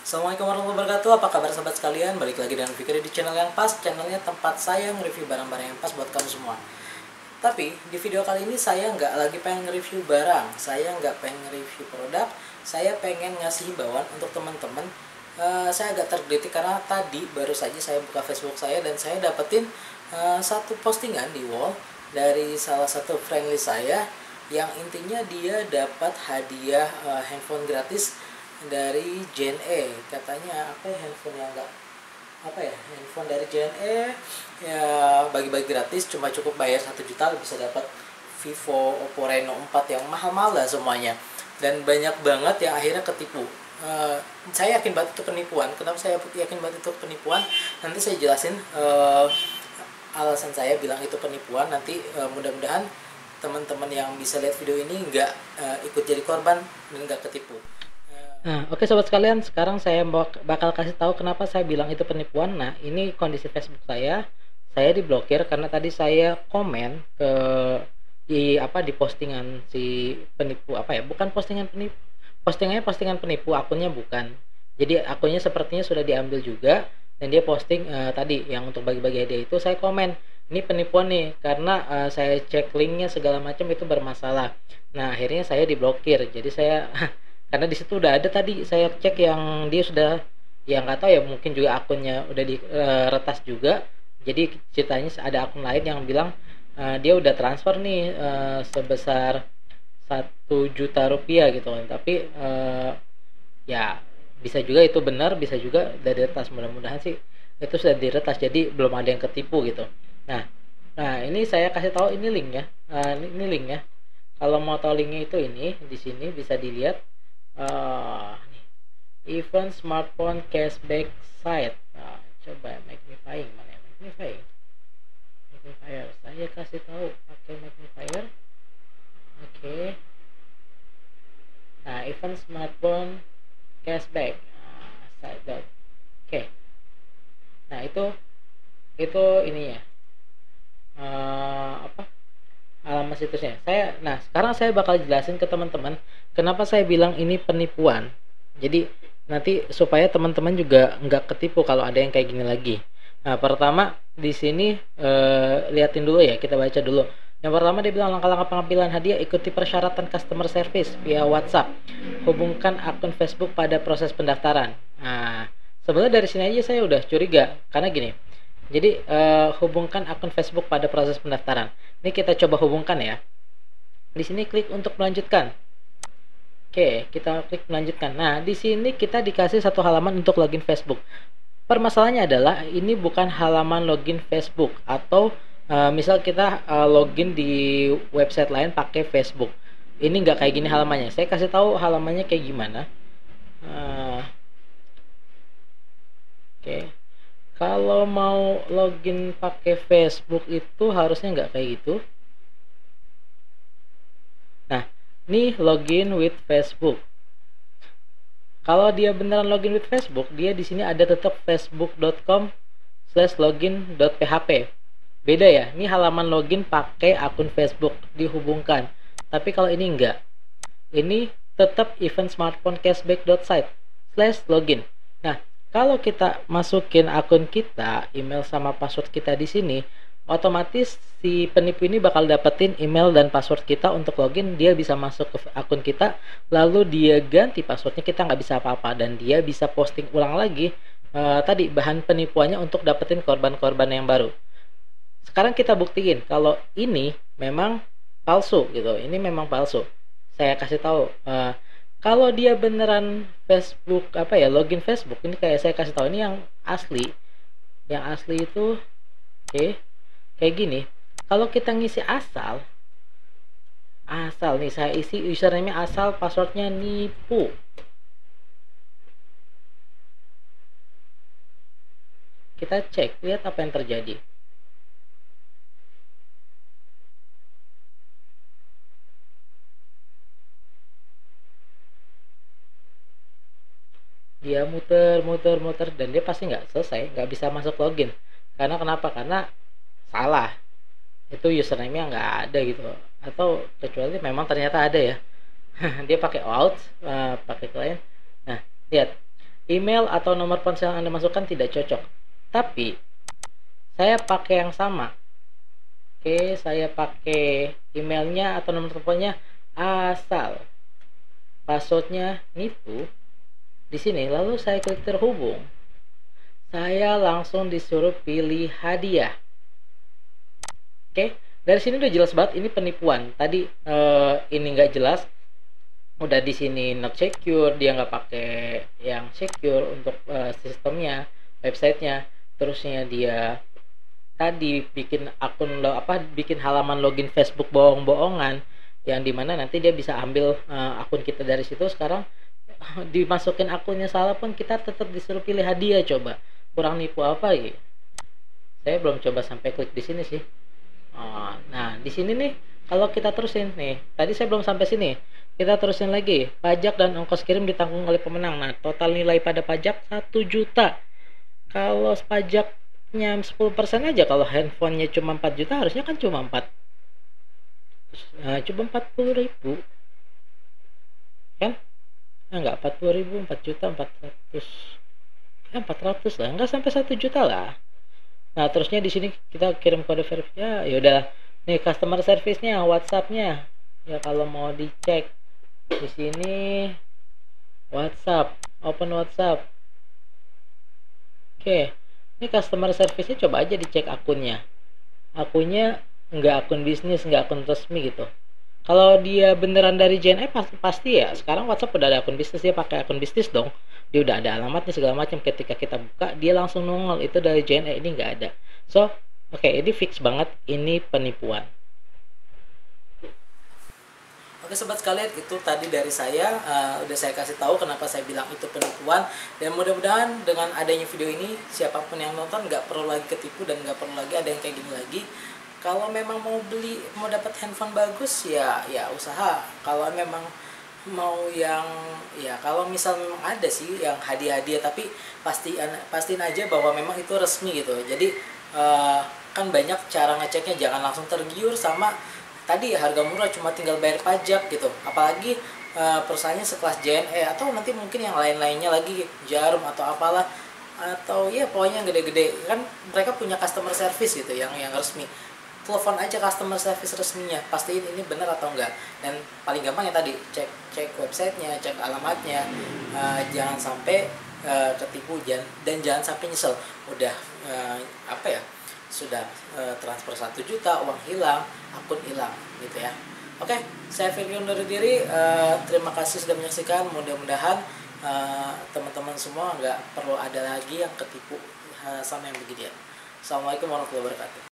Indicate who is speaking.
Speaker 1: Assalamualaikum warahmatullahi wabarakatuh. Apa kabar sahabat sekalian? Balik lagi dengan Fikri di channel yang pas. Channelnya tempat saya nge-review barang-barang yang pas buat kamu semua. Tapi di video kali ini saya nggak lagi pengen nge-review barang. Saya nggak pengen nge-review produk. Saya pengen ngasih himbauan untuk teman-teman. Saya agak tergelitik karena tadi baru saja saya buka Facebook saya dan saya dapetin satu postingan di wall dari salah satu friendly saya yang intinya dia dapat hadiah handphone gratis dari JNE. Katanya apa ya, handphone yang enggak apa ya, handphone dari JNE ya, bagi-bagi gratis, cuma cukup bayar 1 juta bisa dapat Vivo, Oppo Reno 4 yang mahal-mahal lah semuanya, dan banyak banget yang akhirnya ketipu. Saya yakin banget itu penipuan. Kenapa saya yakin banget itu penipuan? Nanti saya jelasin alasan saya bilang itu penipuan. Nanti mudah-mudahan teman-teman yang bisa lihat video ini nggak ikut jadi korban dan nggak ketipu. Nah, oke sobat sekalian, sekarang saya bakal kasih tahu kenapa saya bilang itu penipuan. Nah, ini kondisi Facebook saya. Saya diblokir karena tadi saya komen ke di postingan si penipu apa ya? Bukan postingan penipu. Postingan penipu, akunnya bukan. Jadi akunnya sepertinya sudah diambil juga, dan dia posting tadi yang untuk bagi-bagi hadiah itu. Saya komen ini penipuan nih karena saya cek linknya segala macam itu bermasalah. Nah, akhirnya saya diblokir. Jadi saya karena di situ udah ada, tadi saya cek yang dia sudah, yang nggak tahu ya, mungkin juga akunnya udah diretas juga. Jadi ceritanya ada akun lain yang bilang dia udah transfer nih sebesar 1 juta rupiah gitu kan. Tapi ya bisa juga itu benar, bisa juga udah diretas. Mudah-mudahan sih itu sudah diretas, jadi belum ada yang ketipu gitu. Nah, ini saya kasih tahu ini linknya. Ini linknya. Kalau mau tahu linknya itu ini di sini bisa dilihat. Nih, event smartphone cashback site. Nah, coba magnifying, mana ya? Magnifier. Saya kasih tahu pakai magnifier. Oke. Nah, event smartphone cashback site. Oke. Nah, itu ininya. Alamat situsnya. Sekarang saya bakal jelasin ke teman-teman kenapa saya bilang ini penipuan. Jadi nanti supaya teman-teman juga nggak ketipu kalau ada yang kayak gini lagi. Nah, pertama di sini liatin dulu ya, kita baca dulu. Yang pertama dia bilang langkah-langkah pengambilan hadiah, ikuti persyaratan customer service via WhatsApp. Hubungkan akun Facebook pada proses pendaftaran. Nah, sebenarnya dari sini aja saya udah curiga karena gini. Jadi hubungkan akun Facebook pada proses pendaftaran. Ini kita coba hubungkan ya. Di sini klik untuk melanjutkan. Oke, kita klik melanjutkan. Nah, di sini kita dikasih satu halaman untuk login Facebook. Permasalahannya adalah ini bukan halaman login Facebook, atau misal kita login di website lain pakai Facebook. Ini nggak kayak gini halamannya. Saya kasih tahu halamannya kayak gimana. Oke. Kalau mau login pakai Facebook itu harusnya nggak kayak gitu. Nah, ini login with Facebook. Kalau dia beneran login with Facebook, dia di sini ada tetap facebook.com/login.php. Beda ya, ini halaman login pakai akun Facebook dihubungkan. Tapi kalau ini enggak. Ini tetap event smartphone cashback.site/login. Nah, kalau kita masukin akun kita, email sama password kita di sini, otomatis si penipu ini bakal dapetin email dan password kita untuk login. Dia bisa masuk ke akun kita, lalu dia ganti passwordnya, kita nggak bisa apa-apa, dan dia bisa posting ulang lagi tadi bahan penipuannya untuk dapetin korban-korban yang baru. Sekarang kita buktiin kalau ini memang palsu gitu. Ini memang palsu. Saya kasih tahu. Kalau dia beneran Facebook login Facebook, ini kayak saya kasih tahu ini yang asli. Yang asli itu kayak gini. Kalau kita ngisi asal nih, saya isi username asal, passwordnya nipu. Kita cek, lihat apa yang terjadi. Dia muter dan dia pasti nggak selesai, nggak bisa masuk login. Karena kenapa? Karena salah, itu username-nya nggak ada gitu, atau kecuali memang ternyata ada ya. Dia pakai out, pakai client. Nah, lihat email atau nomor ponsel yang Anda masukkan tidak cocok. Tapi saya pakai yang sama. Oke, saya pakai emailnya atau nomor teleponnya, asal passwordnya nipu di sini. Lalu saya klik terhubung. Saya langsung disuruh pilih hadiah. Oke, dari sini udah jelas banget ini penipuan. Tadi ini nggak jelas. Udah di sini not secure, dia nggak pakai yang secure untuk sistemnya, websitenya. Terusnya dia tadi bikin bikin halaman login Facebook bohong-bohongan, yang dimana nanti dia bisa ambil akun kita dari situ. Sekarang dimasukin akunnya salah pun kita tetap disuruh pilih hadiah. Coba kurang nipu apa gitu. Saya belum coba sampai klik di sini sih. Nah di sini nih, kalau kita terusin nih, tadi saya belum sampai sini, kita terusin lagi. Pajak dan ongkos kirim ditanggung oleh pemenang. Nah, total nilai pada pajak 1 juta. Kalau pajaknya 10% aja, kalau handphonenya cuma 4 juta, harusnya kan cuma 40.000 kan? Enggak, 40.000, 4 juta 400. Ya 400 lah, enggak sampai 1 juta lah. Nah, terusnya di sini kita kirim kode verifikasi. Ya udah. Nih customer service-nya, WhatsApp-nya. Ya kalau mau dicek di sini WhatsApp, open WhatsApp. Oke. Ini customer service-nya, coba aja dicek akunnya. Akunnya nggak akun bisnis, nggak akun resmi gitu. Kalau dia beneran dari JNE pasti ya. Sekarang WhatsApp udah ada akun bisnis, dia pakai akun bisnis dong. Dia udah ada alamatnya segala macam. Ketika kita buka, dia langsung nongol itu dari JNE, ini nggak ada. So, oke, ini fix banget ini penipuan. Oke sobat sekalian, itu tadi dari saya. Udah saya kasih tahu kenapa saya bilang itu penipuan. Dan mudah-mudahan dengan adanya video ini, siapapun yang nonton nggak perlu lagi ketipu dan nggak perlu lagi ada yang kayak gini lagi. Kalau memang mau dapat handphone bagus ya usaha. Kalau memang mau yang kalau misal memang ada sih yang hadiah-hadiah, tapi pastiin aja bahwa memang itu resmi gitu. Jadi kan banyak cara ngeceknya, jangan langsung tergiur sama tadi harga murah cuma tinggal bayar pajak gitu. Apalagi perusahaannya sekelas JNE atau nanti mungkin yang lain-lainnya lagi, Jarum atau apalah, atau ya pokoknya yang gede-gede kan, mereka punya customer service gitu yang resmi. Telepon aja customer service resminya, pastiin ini benar atau enggak. Dan paling gampang ya tadi, cek websitenya, cek alamatnya. Jangan sampai ketipu dan jangan sampai nyesel udah sudah transfer 1 juta, uang hilang, akun hilang gitu ya. Oke, saya Firly undur diri. Terima kasih sudah menyaksikan. Mudah-mudahan teman-teman semua nggak perlu ada lagi yang ketipu sama yang beginian. Assalamualaikum warahmatullahi wabarakatuh.